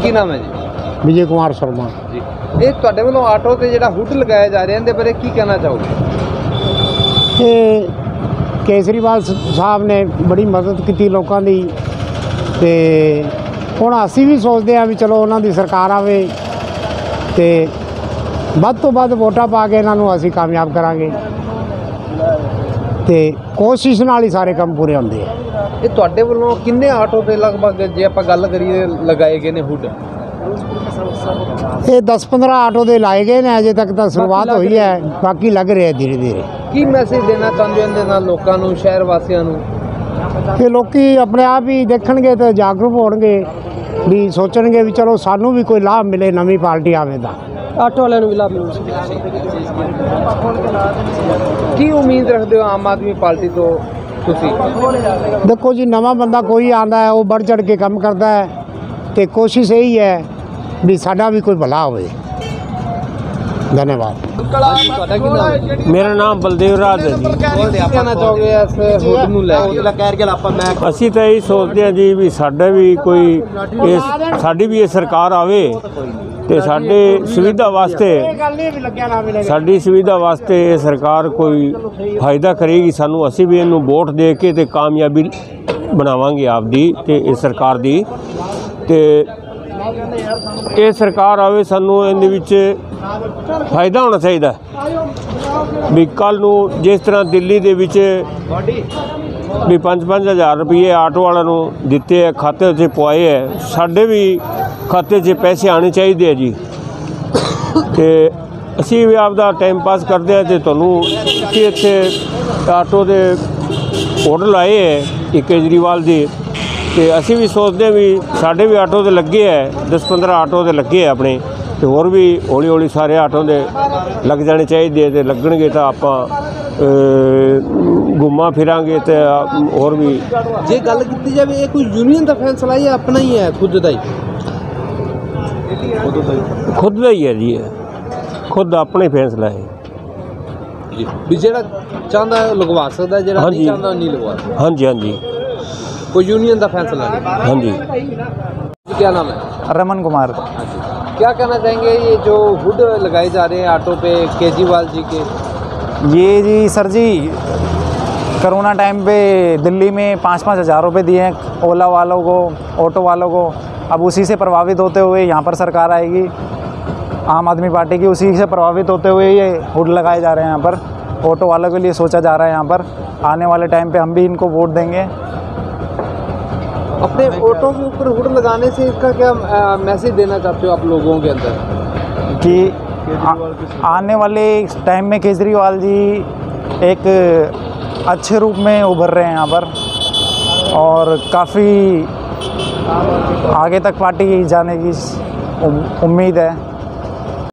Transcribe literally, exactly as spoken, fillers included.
की नाम है जी? विजय कुमार शर्मा जी, ये ਤੁਹਾਡੇ ਵੱਲੋਂ ਆਟੋ ਤੇ ਜਿਹੜਾ ਹੁੱਡ ਲਗਾਇਆ ਜਾ ਰਿਹਾ ਇਹਦੇ ਬਾਰੇ ਕੀ ਕਹਿਣਾ ਚਾਹੋਗੇ? ये केजरीवाल साहब ने बड़ी मदद की लोगों की, तो ਹੁਣ ਅਸੀਂ ਵੀ ਸੋਚਦੇ ਹਾਂ ਵੀ ਚਲੋ ਉਹਨਾਂ ਦੀ ਸਰਕਾਰ ਆਵੇ ਤੇ ਵੱਧ ਤੋਂ ਵੱਧ ਵੋਟਾਂ ਪਾ ਕੇ ਇਹਨਾਂ ਨੂੰ ਅਸੀਂ ਕਾਮਯਾਬ ਕਰਾਂਗੇ ਤੇ ਕੋਸ਼ਿਸ਼ ਨਾਲ ਹੀ ਸਾਰੇ ਕੰਮ ਪੂਰੇ ਹੁੰਦੇ ਆ। ਇਹ ਤੁਹਾਡੇ ਵੱਲੋਂ ਕਿੰਨੇ ਆਟੋ ਤੇ ਲਗਭਗ ਜੇ ਆਪਾਂ ਗੱਲ ਕਰੀਏ ਲਗਾਏ ਗਏ ਨੇ ਹੁੱਡ? ਇਹ दस पंद्रह ਆਟੋ ਦੇ ਲਾਏ ਗਏ ਨੇ, ਅਜੇ ਤੱਕ ਤਾਂ ਸ਼ੁਰੂਆਤ ਹੋਈ ਹੈ, ਬਾਕੀ ਲੱਗ ਰਿਹਾ ਧੀਰੇ ਧੀਰੇ। ਕੀ ਮੈਸੇਜ ਦੇਣਾ ਚਾਹੁੰਦੇ ਹੋ ਇਹਦੇ ਨਾਲ ਲੋਕਾਂ ਨੂੰ, ਸ਼ਹਿਰ ਵਾਸੀਆਂ ਨੂੰ? ਕਿ ਲੋਕੀ ਆਪਣੇ ਆਪ ਹੀ ਦੇਖਣਗੇ ਤੇ ਜਾਗਰੂਕ ਹੋਣਗੇ, ਵੀ ਸੋਚਣਗੇ ਵੀ ਚਲੋ ਸਾਨੂੰ ਵੀ ਕੋਈ ਲਾਭ ਮਿਲੇ, ਨਵੀਂ ਪਾਰਟੀ ਆਵੇ ਤਾਂ ਆਟੋ ਵਾਲਿਆਂ ਨੂੰ ਵੀ ਲਾਭ ਮਿਲੂ। ਕੀ ਉਮੀਦ ਰੱਖਦੇ ਹੋ ਆਮ ਆਦਮੀ ਪਾਰਟੀ ਤੋਂ ਤੁਸੀਂ? ਦੇਖੋ ਜੀ, ਨਵਾਂ ਬੰਦਾ ਕੋਈ ਆਉਂਦਾ ਹੈ ਉਹ बढ़ चढ़ के ਕੰਮ ਕਰਦਾ ਹੈ ਤੇ ਕੋਸ਼ਿਸ਼ ਇਹੀ ਹੈ ਵੀ ਸਾਡਾ ਵੀ ਕੋਈ ਭਲਾ ਹੋਵੇ। धन्यवाद। ਤੁਹਾਡਾ ਕੀ ਨਾਮ ਹੈ? मेरा नाम बलदेव राज है जी। ਕੀ ਕਹਿਣਾ ਚਾਹੋਗੇ ਇਸ ਹੁੱਡ ਨੂੰ ਲੈ ਕੇ? ਅਸੀਂ ਤਾਂ ਇਹ ਸੋਚਦੇ ਹਾਂ ਜੀ ਵੀ ਸਾਡਾ ਵੀ ਕੋਈ ਇਸ ਸਾਡੀ ਵੀ ਇਹ ਸਰਕਾਰ ਆਵੇ ਤੇ ਸਾਡੇ ਸੁਵਿਧਾ ਵਾਸਤੇ ਸਾਡੀ ਸੁਵਿਧਾ ਵਾਸਤੇ ਇਹ ਸਰਕਾਰ ਕੋਈ ਫਾਇਦਾ ਕਰੇਗੀ ਸਾਨੂੰ, ਅਸੀਂ ਵੀ ਇਹਨੂੰ ਵੋਟ ਦੇ ਕੇ ਤੇ ਕਾਮਯਾਬੀ ਬਣਾਵਾਂਗੇ ਆਪਦੀ ਤੇ ਇਹ ਸਰਕਾਰ ਦੀ। ਤੇ ਇਹ ਸਰਕਾਰ ਆਵੇ ਸਾਨੂੰ ਇਹਦੇ ਵਿੱਚ ਫਾਇਦਾ ਹੋਣਾ ਚਾਹੀਦਾ ਵੀ ਕੱਲ੍ਹ ਨੂੰ ਜਿਸ ਤਰ੍ਹਾਂ ਦਿੱਲੀ ਦੇ ਵਿੱਚ ਵੀ ਪੰਜ ਪੰਜ ਹਜ਼ਾਰ ਰੁਪਏ ਆਟੋ ਵਾਲਿਆਂ ਨੂੰ ਦਿੱਤੇ ਹੈ, ਖਾਤੇ 'ਚ ਪਵਾਏ ਹੈ, ਸਾਡੇ ਵੀ ਖਾਤੇ 'ਚ ਪੈਸੇ ਆਉਣੇ ਚਾਹੀਦੇ ਆ ਜੀ। ਤੇ ਅਸੀਂ ਵੀ ਆਪਦਾ ਟਾਈਮ ਪਾਸ ਕਰਦੇ ਹਾਂ ਤੇ ਤੁਹਾਨੂੰ ਅਸੀਂ ਇੱਥੇ ਆਟੋ ਦੇ ਹੋਟਲ ਆਏ ਹੈ ਇੱਕ ਕੇਜਰੀਵਾਲ ਦੀ, ਤੇ ਅਸੀਂ ਵੀ ਸੋਚਦੇ ਹਾਂ ਵੀ ਸਾਡੇ ਵੀ ਆਟੋ 'ਤੇ ਲੱਗੇ ਹੈ, दस पंद्रह ਆਟੋ 'ਤੇ ਲੱਗੇ ਹੈ ਆਪਣੇ, ਤੇ ਹੋਰ ਵੀ ਹੌਲੀ ਹੌਲੀ ਸਾਰੇ ਆਟੋ ਦੇ ਲੱਗ ਜਾਣੇ ਚਾਹੀਦੇ, ਤੇ ਲੱਗਣਗੇ ਤਾਂ ਆਪਾਂ ਘੁੰਮਾ ਫਿਰਾਂਗੇ ਤੇ ਹੋਰ ਵੀ। ਜੇ ਗੱਲ ਕੀਤੀ ਜਾਵੇ ਇਹ ਕੋਈ ਯੂਨੀਅਨ ਦਾ ਫੈਸਲਾ ਜਾਂ ਆਪਣਾ ਹੀ ਹੈ, ਖੁਦ ਦਾ ਹੀ? ਖੁਦ ਦਾ ਹੀ ਹੈ ਜੀ, ਇਹ ਖੁਦ ਆਪਣੇ ਫੈਸਲਾ ਹੈ ਜੀ, ਵੀ ਜਿਹੜਾ ਚਾਹੁੰਦਾ ਲਗਵਾ ਸਕਦਾ, ਜਿਹੜਾ ਨਹੀਂ ਚਾਹੁੰਦਾ ਨਹੀਂ ਲਗਵਾ ਸਕਦਾ। ਹਾਂਜੀ ਹਾਂਜੀ, कोई यूनियन का फैसला नहीं। हाँ जी। क्या नाम है? रमन कुमार। क्या कहना चाहेंगे ये जो हुड लगाए जा रहे हैं आटो पे केजरीवाल जी के? ये जी सर जी, कोरोना टाइम पे दिल्ली में पाँच पाँच हज़ार रुपये दिए हैं ओला वालों को, ऑटो वालों को। अब उसी से प्रभावित होते हुए यहाँ पर सरकार आएगी आम आदमी पार्टी की, उसी से प्रभावित होते हुए ये हुड लगाए जा रहे हैं यहाँ पर। ऑटो वालों के लिए सोचा जा रहा है यहाँ पर। आने वाले टाइम पे हम भी इनको वोट देंगे। अपने ऑटो के ऊपर हुड लगाने से इसका क्या मैसेज देना चाहते हो आप लोगों के अंदर? कि आ, आने वाले टाइम में केजरीवाल जी एक अच्छे रूप में उभर रहे हैं यहाँ पर, और काफ़ी आगे तक पार्टी जाने की उम्मीद है।